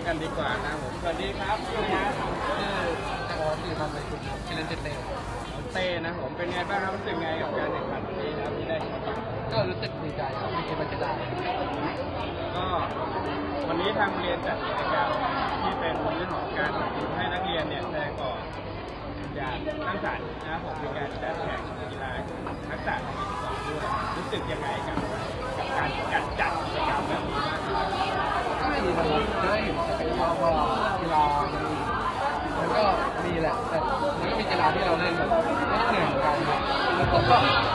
กันดีกว่านะผมสวัสดีครับชื่อนะชื่อทำอะไรคุณชื่อเล่นเต้เต้นะผมเป็นไงบ้างครับรู้สึกไงกับการแข่งขันนี้ครับที่ได้ก็รู้สึกดีใจครับที่มันจะได้ก็วันนี้ทางเรียนจัดกิจกรรมที่เป็นเรื่องของการให้นักเรียนเนี่ยแสดงออกอย่างสร้างสรรค์นะครับผมมีการจัดแข่งกีฬาทักษะทางการสอนด้วยรู้สึกยังไงกับการจัดกิจกรรมแบบนี้บ้างครับก็ดีนะครับจะได้เห็นศักยภาพว่ากีฬามันก็ดีแหละแต่มันก็มีกีฬาที่เราเล่นแบบไม่เหนื่อยเหมือนกันแล้วก็